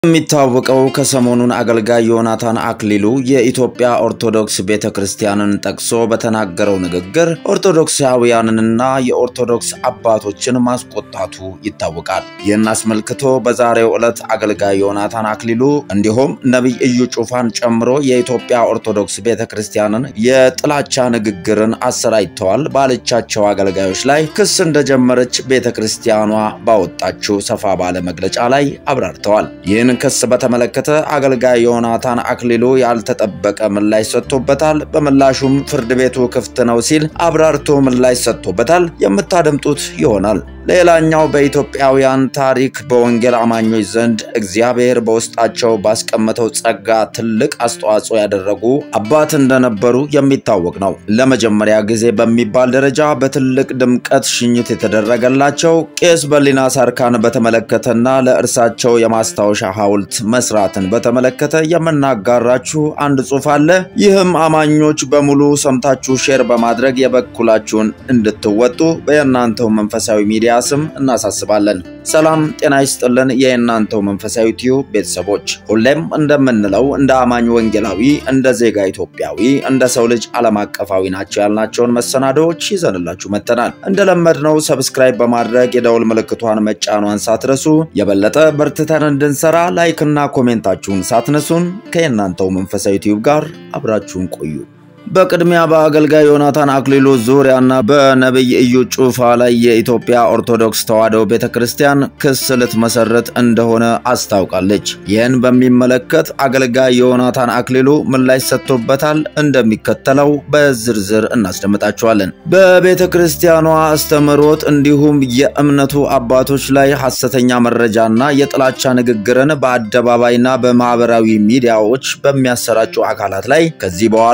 የሚታወቀው ከሰሞኑን አገልጋይ ዮናታን አክሊሉ የኢትዮጵያ ኦርቶዶክስ ቤተክርስቲያንን ጠቅሶ በተናገረው ንግግር ኦርቶዶክሳውያንንና የኦርቶዶክስ አባቶችን ማስቆጣቱ ይታወቃል። ይህን አስመልክቶ በዛሬው ዕለት አገልጋይ ዮናታን አክሊሉ እንዲሁም ነብይ እዩ ጩፋን ጨምሮ የኢትዮጵያ ኦርቶዶክስ ቤተክርስቲያንን የጥላቻ ንግግርን አሰራይተዋል ባለቻቸው አገልጋዮች ላይ ክስ እንደጀመረች ቤተክርስቲያኗ ባወጣችው ሰፋ ባለ መግለጫ ላይ አብራርተዋል። ይህን ክስ በተመለከተ አገልጋይ ዮናታን አክሊሉ ያልተጠበቀ ምላሽ ሰጥቶበታል። በምላሹም ፍርድ ቤቱ ክፍት ነው ሲል አብራርቶ ምላሽ ሰጥቶበታል። የምታደምጡት ይሆናል። ሌላኛው በኢትዮጵያውያን ታሪክ በወንጌል አማኞች ዘንድ እግዚአብሔር በውስጣቸው ባስቀመጠው ጸጋ ትልቅ አስተዋጽኦ ያደረጉ አባት እንደነበሩ የሚታወቅ ነው። ለመጀመሪያ ጊዜ በሚባል ደረጃ በትልቅ ድምቀት ሽኝት የተደረገላቸው ቄስ በሊና ሳርካን በተመለከተና ለእርሳቸው የማስታወሻ ሐውልት መስራትን በተመለከተ የምናጋራችሁ አንድ ጽሑፍ አለ። ይህም አማኞች በሙሉ ሰምታችሁ ሼር በማድረግ የበኩላችሁን እንድትወጡ በእናንተው መንፈሳዊ ሚዲያ ስም እናሳስባለን። ሰላም ጤና ይስጥልን የእናንተው መንፈሳዊ ቲዩብ ቤተሰቦች፣ ሁሌም እንደምንለው እንደ አማኝ ወንጌላዊ እንደ ዜጋ ኢትዮጵያዊ እንደ ሰው ልጅ ዓለም አቀፋዊ ናቸው ያልናቸውን መሰናዶዎች ይዘንላችሁ መተናል። እንደለመድነው ሰብስክራይብ በማድረግ የደውል ምልክቷን መጫኗን ሳትረሱ የበለጠ በርትተን እንድንሰራ ላይክ እና ኮሜንታችሁን ሳትነሱን ከእናንተው መንፈሳዊ ቲዩብ ጋር አብራችሁን ቆዩ። በቅድሚያ በአገልጋይ ዮናታን አክሊሉ ዙሪያና በነብይ እዩ ጩፋ ላይ የኢትዮጵያ ኦርቶዶክስ ተዋሕዶ ቤተክርስቲያን ክስ ልትመሰርት እንደሆነ አስታውቃለች። ይህን በሚመለከት አገልጋይ ዮናታን አክሊሉ ምላሽ ሰጥቶበታል። እንደሚከተለው በዝርዝር እናስደምጣችኋለን። በቤተክርስቲያኗ አስተምህሮት እንዲሁም የእምነቱ አባቶች ላይ ሐሰተኛ መረጃና የጥላቻ ንግግርን በአደባባይና በማህበራዊ ሚዲያዎች በሚያሰራጩ አካላት ላይ ከዚህ በኋላ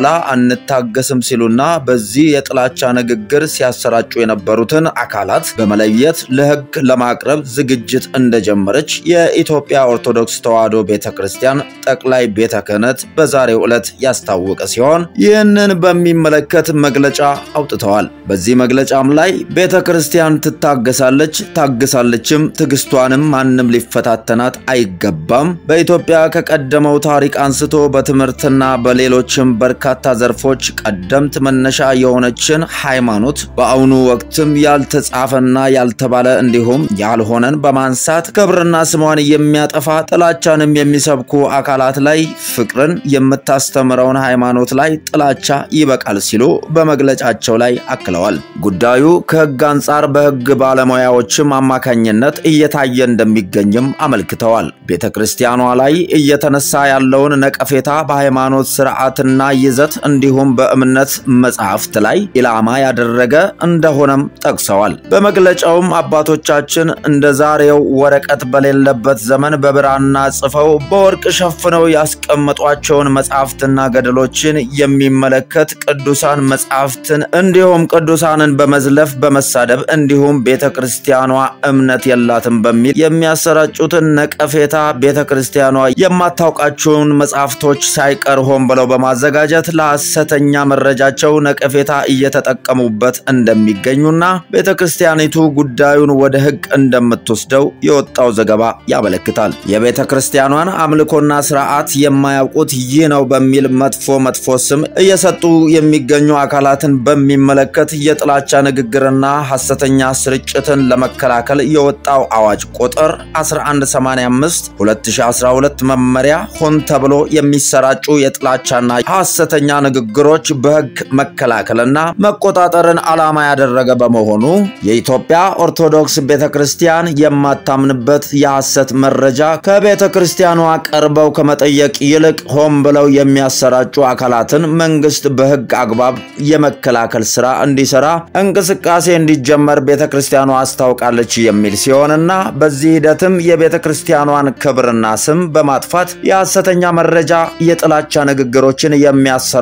ታገስም ሲሉና በዚህ የጥላቻ ንግግር ሲያሰራጩ የነበሩትን አካላት በመለየት ለሕግ ለማቅረብ ዝግጅት እንደጀመረች የኢትዮጵያ ኦርቶዶክስ ተዋሕዶ ቤተክርስቲያን ጠቅላይ ቤተ ክህነት በዛሬው ዕለት ያስታወቀ ሲሆን ይህንን በሚመለከት መግለጫ አውጥተዋል። በዚህ መግለጫም ላይ ቤተክርስቲያን ታግሳለችም ትግስቷንም ማንም ሊፈታተናት አይገባም። በኢትዮጵያ ከቀደመው ታሪክ አንስቶ በትምህርትና በሌሎችም በርካታ ዘርፎች ቀደምት መነሻ የሆነችን ሃይማኖት በአሁኑ ወቅትም ያልተጻፈና ያልተባለ እንዲሁም ያልሆነን በማንሳት ክብርና ስሟን የሚያጠፋ ጥላቻንም የሚሰብኩ አካላት ላይ ፍቅርን የምታስተምረውን ሃይማኖት ላይ ጥላቻ ይበቃል ሲሉ በመግለጫቸው ላይ አክለዋል። ጉዳዩ ከሕግ አንጻር በሕግ ባለሙያዎችም አማካኝነት እየታየ እንደሚገኝም አመልክተዋል። ቤተክርስቲያኗ ላይ እየተነሳ ያለውን ነቀፌታ በሃይማኖት ስርዓትና ይዘት እንዲሁም በእምነት መጽሐፍት ላይ ኢላማ ያደረገ እንደሆነም ጠቅሰዋል። በመግለጫውም አባቶቻችን እንደዛሬው ወረቀት በሌለበት ዘመን በብራና ጽፈው በወርቅ ሸፍነው ያስቀመጧቸውን መጽሐፍትና ገድሎችን የሚመለከት ቅዱሳን መጽሐፍትን እንዲሁም ቅዱሳንን በመዝለፍ በመሳደብ እንዲሁም ቤተክርስቲያኗ እምነት የላትም በሚል የሚያሰራጩትን ነቀፌታ ቤተክርስቲያኗ የማታውቃቸውን መጽሐፍቶች ሳይቀር ሆን ብለው በማዘጋጀት ለሐሰተኛ መረጃቸው ነቀፌታ እየተጠቀሙበት እንደሚገኙና ቤተክርስቲያኒቱ ጉዳዩን ወደ ሕግ እንደምትወስደው የወጣው ዘገባ ያመለክታል። የቤተክርስቲያኗን አምልኮና ስርዓት የማያውቁት ይህ ነው በሚል መጥፎ ስም እየሰጡ የሚገኙ አካላትን በሚመለከት የጥላቻ ንግግርና ሐሰተኛ ስርጭትን ለመከላከል የወጣው አዋጅ ቁጥር 1185 2012 መመሪያ ሆን ተብሎ የሚሰራጩ የጥላቻና ሐሰተኛ ንግግሮች በሕግ መከላከልና መቆጣጠርን ዓላማ ያደረገ በመሆኑ የኢትዮጵያ ኦርቶዶክስ ቤተክርስቲያን የማታምንበት የሐሰት መረጃ ከቤተክርስቲያኗ ቀርበው ከመጠየቅ ይልቅ ሆን ብለው የሚያሰራጩ አካላትን መንግስት በሕግ አግባብ የመከላከል ስራ እንዲሰራ እንቅስቃሴ እንዲጀመር ቤተክርስቲያኗ አስታውቃለች የሚል ሲሆንና በዚህ ሂደትም የቤተክርስቲያኗን ክብርና ስም በማጥፋት የሐሰተኛ መረጃ የጥላቻ ንግግሮችን የሚያሰራጩ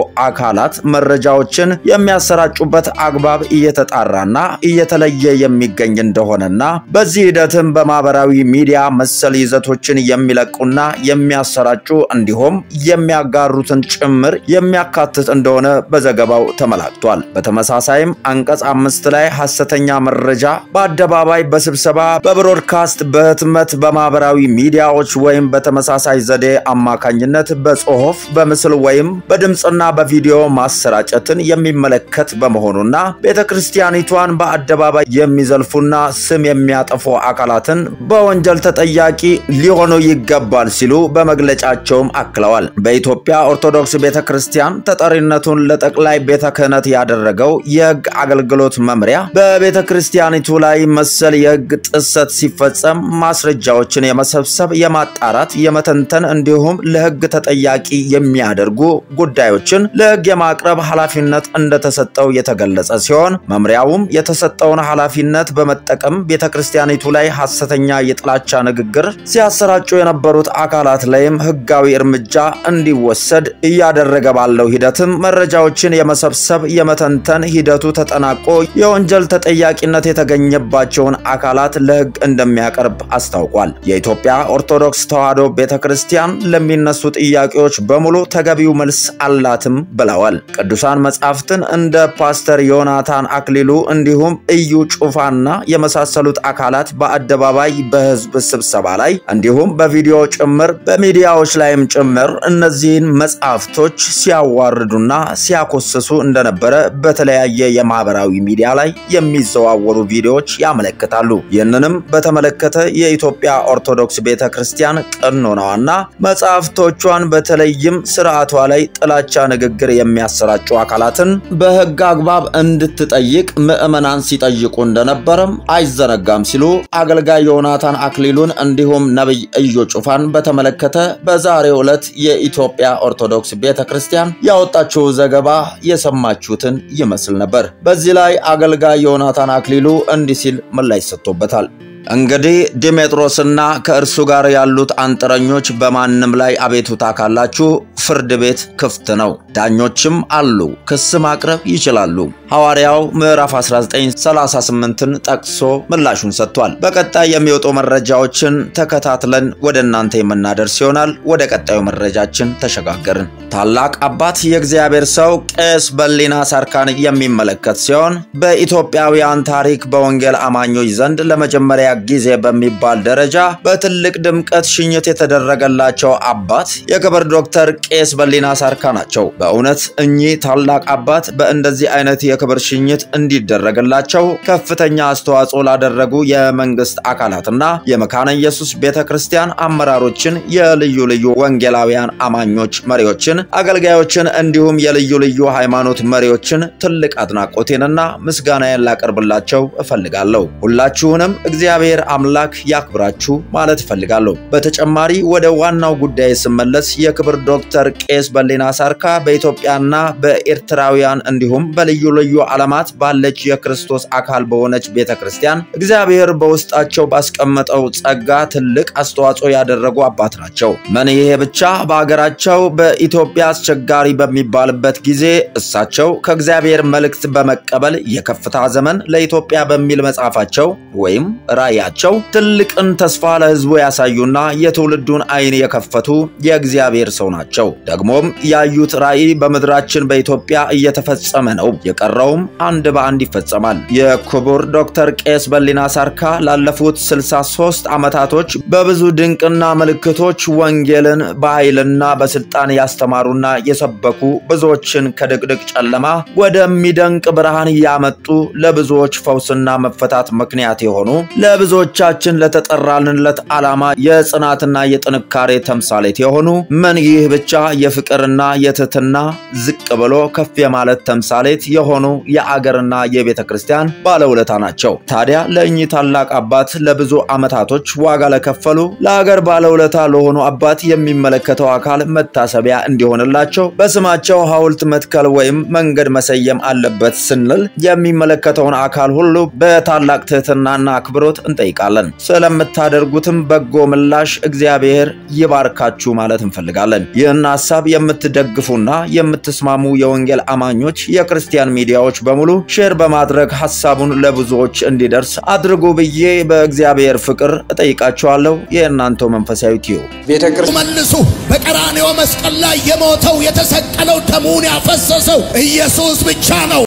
አካላት መረጃዎችን የሚያሰራጩበት አግባብ እየተጣራና እየተለየ የሚገኝ እንደሆነና በዚህ ሂደትም በማህበራዊ ሚዲያ መሰል ይዘቶችን የሚለቁና የሚያሰራጩ እንዲሁም የሚያጋሩትን ጭምር የሚያካትት እንደሆነ በዘገባው ተመላክቷል። በተመሳሳይም አንቀጽ 5 ላይ ሐሰተኛ መረጃ በአደባባይ በስብሰባ በብሮድካስት በህትመት በማህበራዊ ሚዲያዎች ወይም በተመሳሳይ ዘዴ አማካኝነት በጽሁፍ በምስል ወይም በድምጽና በቪዲዮ ማሰራጨትን የሚመለከት በመሆኑና ቤተክርስቲያኒቷን በአደባባይ የሚዘልፉና ስም የሚያጠፉ አካላትን በወንጀል ተጠያቂ ሊሆኑ ይገባል ሲሉ በመግለጫቸውም አክለዋል። በኢትዮጵያ ኦርቶዶክስ ቤተክርስቲያን ተጠሪነቱን ለጠቅላይ ቤተ ክህነት ያደረገው የህግ አገልግሎት መምሪያ በቤተክርስቲያኒቱ ላይ መሰል የህግ ጥሰት ሲፈጸም ማስረጃዎችን የመሰብሰብ የማጣራት የመተንተን እንዲሁም ለህግ ተጠያቂ የሚያደርጉ ጉዳዮችን ለህግ የማቅረብ ኃላፊነት እንደተሰጠው የተገለጸ ሲሆን መምሪያውም የተሰጠውን ኃላፊነት በመጠቀም ቤተክርስቲያኒቱ ላይ ሐሰተኛ የጥላቻ ንግግር ሲያሰራጩ የነበሩት አካላት ላይም ህጋዊ እርምጃ እንዲወሰድ እያደረገ ባለው ሂደትም መረጃዎችን የመሰብሰብ የመተንተን ሂደቱ ተጠናቆ የወንጀል ተጠያቂነት የተገኘባቸውን አካላት ለህግ እንደሚያቀርብ አስታውቋል። የኢትዮጵያ ኦርቶዶክስ ተዋሕዶ ቤተክርስቲያን ለሚነሱ ጥያቄዎች በሙሉ ተገቢው መልስ አላትም ብለዋል። ቅዱሳን መጻሕፍትን እንደ ፓስተር ዮናታን አክሊሉ እንዲሁም እዩ ጩፋና የመሳሰሉት አካላት በአደባባይ በህዝብ ስብሰባ ላይ እንዲሁም በቪዲዮ ጭምር በሚዲያዎች ላይም ጭምር እነዚህን መጻሕፍቶች ሲያዋርዱና ሲያኮስሱ እንደነበረ በተለያየ የማህበራዊ ሚዲያ ላይ የሚዘዋወሩ ቪዲዮዎች ያመለክታሉ። ይህንንም በተመለከተ የኢትዮጵያ ኦርቶዶክስ ቤተክርስቲያን ቀኖናዋና መጻሕፍቶቿን በተለይም ስርዓቷ ላይ ጥላቻ ንግግር የሚያሰራጩ አካላትን በህግ አግባብ እንድትጠይቅ ምዕመናን ሲጠይቁ እንደነበረም አይዘነጋም ሲሉ አገልጋይ ዮናታን አክሊሉን እንዲሁም ነብይ እዩ ጩፋን በተመለከተ በዛሬው ዕለት የኢትዮጵያ ኦርቶዶክስ ቤተክርስቲያን ያወጣችው ዘገባ የሰማችሁትን ይመስል ነበር። በዚህ ላይ አገልጋይ ዮናታን አክሊሉ እንዲህ ሲል ምላሽ ሰጥቶበታል። እንግዲህ ዲሜጥሮስና ከእርሱ ጋር ያሉት አንጥረኞች በማንም ላይ አቤቱታ ካላችሁ ፍርድ ቤት ክፍት ነው፣ ዳኞችም አሉ፣ ክስ ማቅረብ ይችላሉ። ሐዋርያው ምዕራፍ 19:38ን ጠቅሶ ምላሹን ሰጥቷል። በቀጣይ የሚወጡ መረጃዎችን ተከታትለን ወደ እናንተ የምናደርስ ይሆናል። ወደ ቀጣዩ መረጃችን ተሸጋገርን። ታላቅ አባት የእግዚአብሔር ሰው ቄስ በሊና ሳርካን የሚመለከት ሲሆን በኢትዮጵያውያን ታሪክ በወንጌል አማኞች ዘንድ ለመጀመሪያ ጊዜ በሚባል ደረጃ በትልቅ ድምቀት ሽኝት የተደረገላቸው አባት የክብር ዶክተር ቄስ በሊና ሳርካ ናቸው። በእውነት እኚህ ታላቅ አባት በእንደዚህ አይነት የክብር ሽኝት እንዲደረግላቸው ከፍተኛ አስተዋጽኦ ላደረጉ የመንግስት አካላትና የመካነ ኢየሱስ ቤተክርስቲያን አመራሮችን፣ የልዩ ልዩ ወንጌላውያን አማኞች መሪዎችን፣ አገልጋዮችን እንዲሁም የልዩ ልዩ ሃይማኖት መሪዎችን ትልቅ አድናቆቴንና ምስጋናዬን ላቀርብላቸው እፈልጋለሁ። ሁላችሁንም እግዚአብሔር አምላክ ያክብራችሁ ማለት እፈልጋለሁ። በተጨማሪ ወደ ዋናው ጉዳይ ስመለስ የክብር ዶክተር ቄስ በሊና ሳርካ በኢትዮጵያና በኤርትራውያን እንዲሁም በልዩ ልዩ ዓለማት ባለች የክርስቶስ አካል በሆነች ቤተክርስቲያን እግዚአብሔር በውስጣቸው ባስቀመጠው ጸጋ ትልቅ አስተዋጽኦ ያደረጉ አባት ናቸው። ምን ይሄ ብቻ በአገራቸው በኢትዮጵያ አስቸጋሪ በሚባልበት ጊዜ እሳቸው ከእግዚአብሔር መልእክት በመቀበል የከፍታ ዘመን ለኢትዮጵያ በሚል መጽሐፋቸው ወይም ራእያቸው ትልቅን ተስፋ ለሕዝቡ ያሳዩና የትውልዱን አይን የከፈቱ የእግዚአብሔር ሰው ናቸው። ደግሞም ያዩት ራእይ በመድራችን በኢትዮጵያ እየተፈጸመ ነው፣ የቀረውም አንድ በአንድ ይፈጸማል። የክቡር ዶክተር ቄስ በሊና ሳርካ ላለፉት 63 ዓመታቶች በብዙ ድንቅና ምልክቶች ወንጌልን በኃይልና በስልጣን ያስተማሩና የሰበኩ ብዙዎችን ከድቅድቅ ጨለማ ወደሚደንቅ ብርሃን ያመጡ ለብዙዎች ፈውስና መፈታት ምክንያት የሆኑ ለብዙዎቻችን ለተጠራልንለት ዓላማ የጽናትና የጥንካሬ ተምሳሌት የሆኑ ምን ይህ ብቻ የፍቅርና የትህትና ዝቅ ብሎ ከፍ የማለት ተምሳሌት የሆኑ የአገርና የቤተክርስቲያን ባለውለታ ናቸው። ታዲያ ለእኚህ ታላቅ አባት ለብዙ ዓመታቶች ዋጋ ለከፈሉ ለአገር ባለውለታ ለሆኑ አባት የሚመለከተው አካል መታሰቢያ እንዲሆንላቸው በስማቸው ሐውልት መትከል ወይም መንገድ መሰየም አለበት ስንል የሚመለከተውን አካል ሁሉ በታላቅ ትህትናና አክብሮት እንጠይቃለን። ስለምታደርጉትም በጎ ምላሽ እግዚአብሔር ይባርካችሁ ማለት እንፈልጋለን። ይህን ሐሳብ የምትደግፉና የምትስማሙ የወንጌል አማኞች የክርስቲያን ሚዲያዎች በሙሉ ሼር በማድረግ ሐሳቡን ለብዙዎች እንዲደርስ አድርጉ ብዬ በእግዚአብሔር ፍቅር እጠይቃችኋለሁ። የእናንተው መንፈሳዊ ቲዩ ቤተክርስቲያን መልሱ በቀራንዮ መስቀል ላይ የሞተው የተሰቀለው ደሙን ያፈሰሰው ኢየሱስ ብቻ ነው።